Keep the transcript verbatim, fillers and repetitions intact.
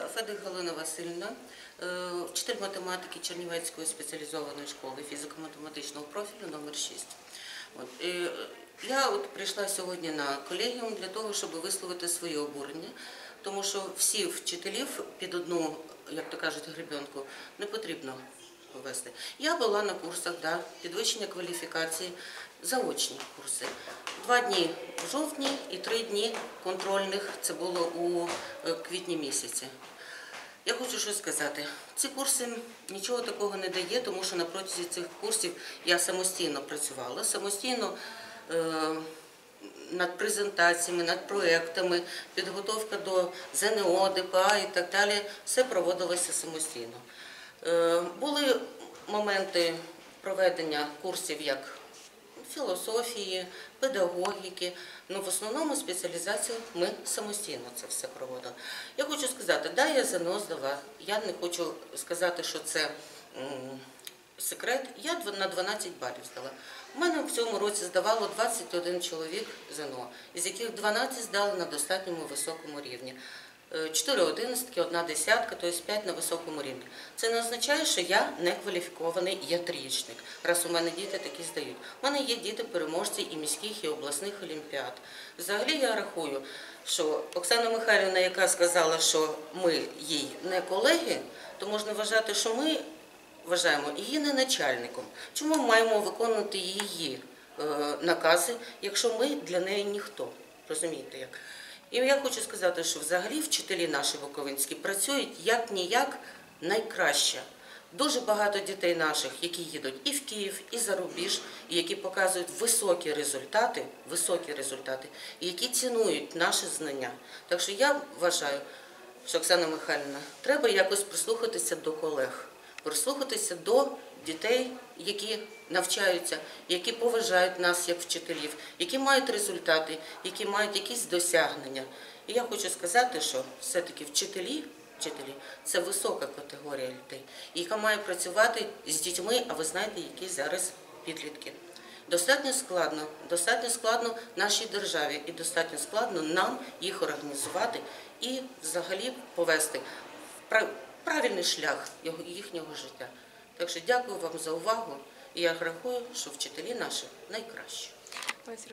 Федик Галина Васильівна, вчитель математики Чернівецької спеціалізованої школи фізико-математичного профілю номер шість. От, і я от прийшла сьогодні на колегіум для того, щоб висловити своє обурення, тому що всі вчителів під одну, як то кажуть, гребенку не потрібно вести. Я була на курсах, да, підвищення кваліфікації, заочні курси. Два дні в жовтні і три дні контрольних, це було у квітні місяці. Я хочу щось сказати. Ці курси нічого такого не дає, тому що на протязі цих курсів я самостійно працювала, самостійно е, над презентаціями, над проєктами, підготовка до ЗНО, ДПА і так далі, все проводилося самостійно. Е, були моменти проведення курсів як філософії, педагогіки, але в основному спеціалізацію ми самостійно це все проводили. Я хочу сказати, да, я ЗНО здала, я не хочу сказати, що це м, секрет, я на дванадцять балів здала. У мене в цьому році здавало двадцять один чоловік ЗНО, із яких дванадцять здали на достатньому високому рівні. чотири одинадцятки, одна десятка, тобто п'ять на високому рівні. Це не означає, що я не кваліфікований, я трієчник, раз у мене діти такі здають. У мене є діти-переможці і міських, і обласних олімпіад. Взагалі я рахую, що Оксана Михайлівна, яка сказала, що ми їй не колеги, то можна вважати, що ми вважаємо її не начальником. Чому ми маємо виконувати її е, накази, якщо ми для неї ніхто? Розумієте як? І я хочу сказати, що взагалі вчителі наші буковинські працюють як-ніяк найкраще. Дуже багато дітей наших, які їдуть і в Київ, і за рубіж, і які показують високі результати, високі результати, і які цінують наші знання. Так що я вважаю, що, Оксана Михайлівна, треба якось прислухатися до колег, прислухатися до дітей, які навчаються, які поважають нас як вчителів, які мають результати, які мають якісь досягнення. І я хочу сказати, що все-таки вчителі, вчителі – це висока категорія людей, яка має працювати з дітьми, а ви знаєте, які зараз підлітки. Достатньо складно, достатньо складно нашій державі і достатньо складно нам їх організувати і взагалі повести в правильний шлях їхнього життя. Так що дякую вам за увагу, і я рахую, що вчителі наші найкращі.